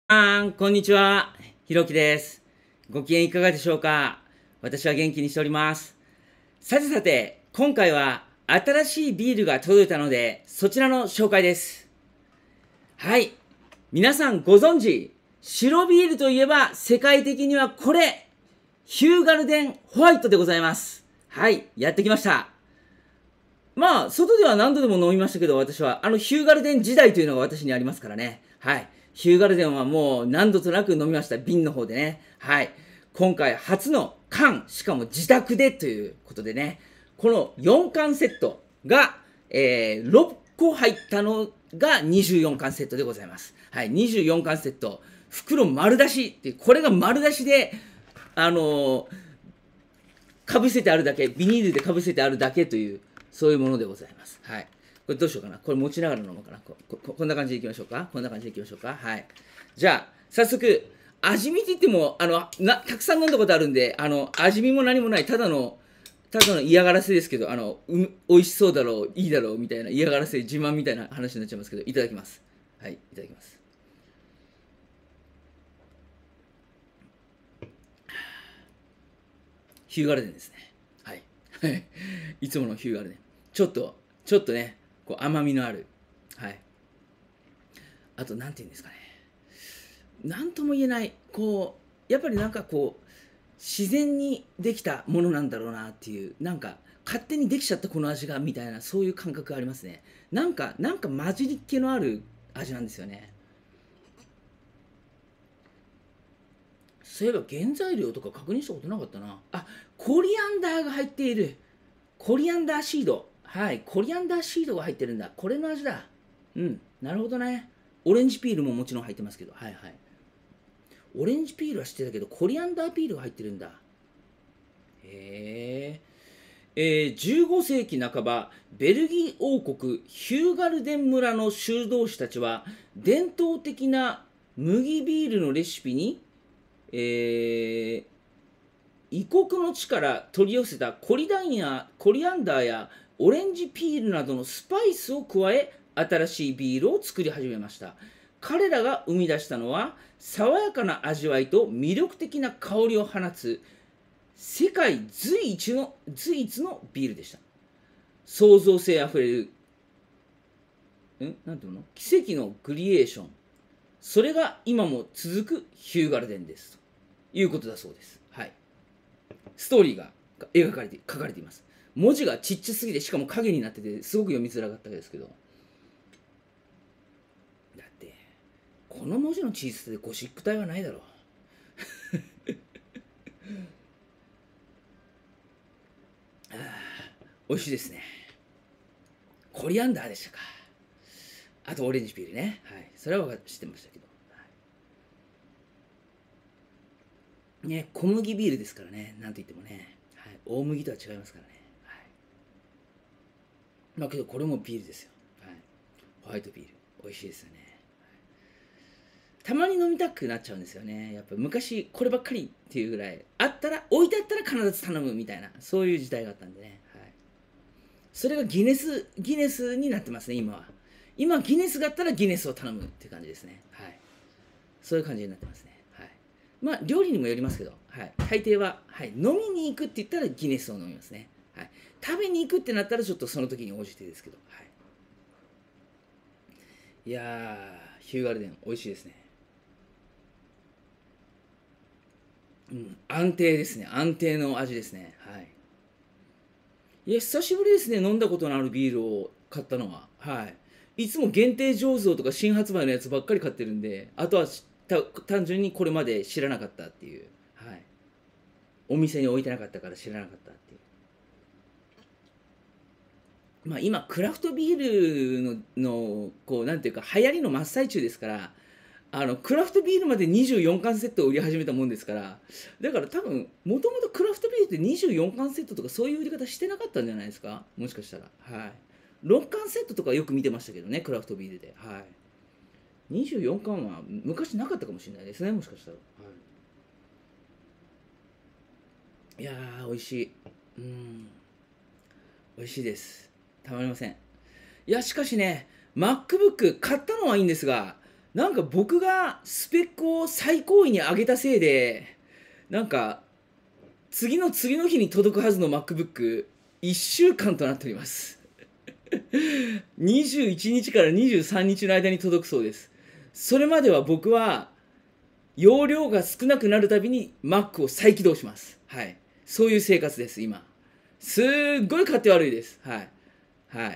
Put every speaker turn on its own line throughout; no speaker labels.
こんにちは。ひろきです。ご機嫌いかがでしょうか？私は元気にしております。さてさて、今回は新しいビールが届いたので、そちらの紹介です。はい。皆さんご存知、白ビールといえば世界的にはこれ、ヒューガルデンホワイトでございます。はい。やってきました。まあ、外では何度でも飲みましたけど、私は、ヒューガルデン時代というのが私にありますからね。はい。ヒューガルデンはもう何度となく飲みました。瓶の方でね。はい。今回初の缶、しかも自宅でということでね、この4缶セットが、6個入ったのが24缶セットでございます。はい。24缶セット。袋丸出しっていう、これが丸出しで、かぶせてあるだけ、ビニールでかぶせてあるだけという、そういうものでございます。はい。これどうしようかな。これ持ちながら飲もうかな。こんな感じでいきましょうか。こんな感じでいきましょうか。はい。じゃあ、早速、味見って言っても、たくさん飲んだことあるんで、味見も何もない、ただの嫌がらせですけど、美味しそうだろう、いいだろう、みたいな嫌がらせ、自慢みたいな話になっちゃいますけど、いただきます。はい、いただきます。ヒューガルデンですね。はい。いつものヒューガルデン。ちょっとね、こう甘みのある。はい。あと、なんて言うんですかね。なんとも言えない、こう、やっぱりなんかこう、自然にできたものなんだろうなっていう、なんか、勝手にできちゃったこの味が、みたいな、そういう感覚がありますね。なんか混じりっ気のある味なんですよね。そういえば原材料とか確認したことなかったな。あ、コリアンダーが入っている。コリアンダーシード。はい、コリアンダーシードが入ってるんだ。これの味だ。うん、なるほどね。オレンジピールももちろん入ってますけど、はいはい。オレンジピールは知ってたけど、コリアンダーピールが入ってるんだ。へ15世紀半ば、ベルギー王国ヒューガルデン村の修道士たちは、伝統的な麦ビールのレシピに、えー異国の地から取り寄せたコリアンダーやオレンジピールなどのスパイスを加え、新しいビールを作り始めました。彼らが生み出したのは、爽やかな味わいと魅力的な香りを放つ世界随一のビールでした。創造性あふれる、なんていうの、奇跡のクリエーション。それが今も続くヒューガルデンです。ということだそうです。はい。ストーリーが書かれています。文字がちっちゃすぎて、しかも影になってて、すごく読みづらかったですけど。だって、この文字の小ささでゴシック体はないだろう。美味しいですね。コリアンダーでしたか。あとオレンジピールね。はい。それは知ってましたけど。はい、ね、小麦ビールですからね。なんと言ってもね。はい。大麦とは違いますからね。はい。まあけどこれもビールですよ。はい。ホワイトビール。美味しいですよね。たまに飲みたくなっちゃうんですよね。やっぱ昔こればっかりっていうぐらい置いてあったら必ず頼むみたいな、そういう時代があったんでね。はい。それがギネスになってますね、今は。今ギネスがあったらギネスを頼むっていう感じですね。はい。そういう感じになってますね。はい。まあ料理にもよりますけど、はい。大抵は、はい、飲みに行くって言ったらギネスを飲みますね。はい。食べに行くってなったらちょっとその時に応じてですけど、はい。いやー、ヒューガルデン美味しいですね。うん、安定ですね。安定の味ですね。はい。いや、久しぶりですね。飲んだことのあるビールを買ったのは。はい。いつも限定醸造とか新発売のやつばっかり買ってるんで、あとは単純にこれまで知らなかったっていう。はい。お店に置いてなかったから知らなかったっていう。まあ今、クラフトビールのこう、なんていうか、流行りの真っ最中ですから、クラフトビールまで24缶セットを売り始めたもんですから、だから多分もともとクラフトビールって24缶セットとかそういう売り方してなかったんじゃないですか、もしかしたら。はい。6缶セットとかよく見てましたけどね、クラフトビールで。はい。24缶は昔なかったかもしれないですね、もしかしたら。はい、いやー美味しい。うん、美味しいです。たまりません。いやしかしね、 MacBook 買ったのはいいんですが、 なんか僕がスペックを最高位に上げたせいで、なんか次の次の日に届くはずの MacBook、1週間となっております。21日から23日の間に届くそうです。それまでは僕は容量が少なくなるたびに Mac を再起動します。はい。そういう生活です、今。すっごい勝手悪いです。はい。はい。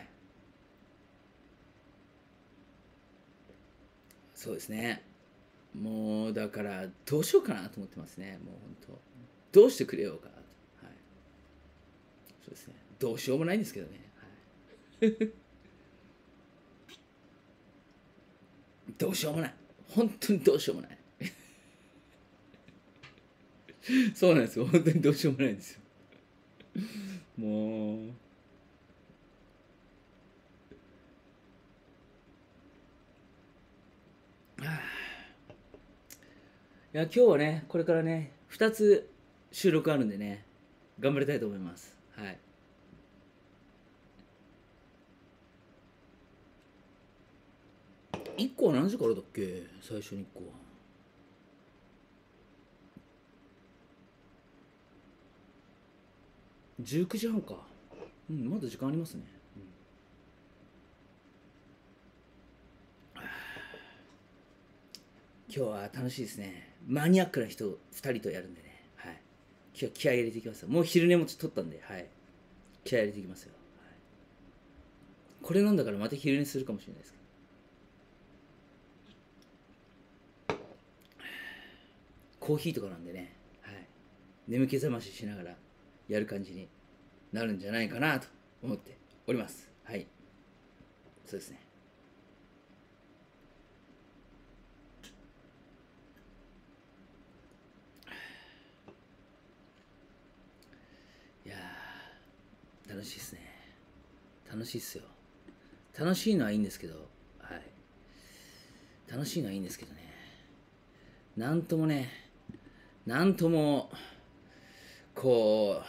そうですね。もう、だから、どうしようかなと思ってますね。もう本当。どうしてくれようかなと。はい。そうですね。どうしようもないんですけどね。はい、どうしようもない。本当にどうしようもない。そうなんですよ。本当にどうしようもないんですよ。もう。いや、今日はね、これからね、2つ収録あるんでね、頑張りたいと思います。はい。1個は何時からだっけ、最初に1個は。19時半か。うん、まだ時間ありますね。今日は楽しいですね。マニアックな人2人とやるんでね。はい。今日は気合い入れていきますよ。もう昼寝も取ったんで、はい。気合い入れていきますよ。はい、これ飲んだからまた昼寝するかもしれないですけど。コーヒーとかなんでね、はい。眠気覚まししながらやる感じになるんじゃないかなと思っております。はい。そうですね。いやー、楽しいですね。楽しいっすよ。楽しいのはいいんですけど、はい。楽しいのはいいんですけどね。なんともね、なんとも、こ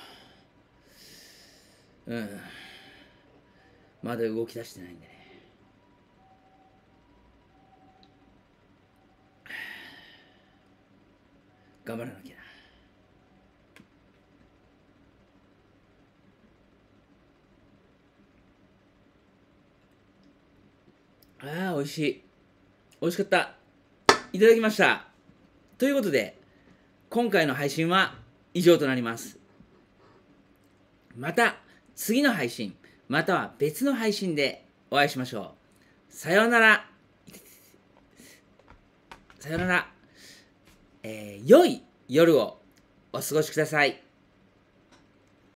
う、まだ動き出してないんでね。頑張らなきゃな。ああ、美味しい。美味しかった。いただきました。ということで、今回の配信は以上となります。また次の配信、または別の配信でお会いしましょう。さようなら。さようなら。良い夜をお過ごしください。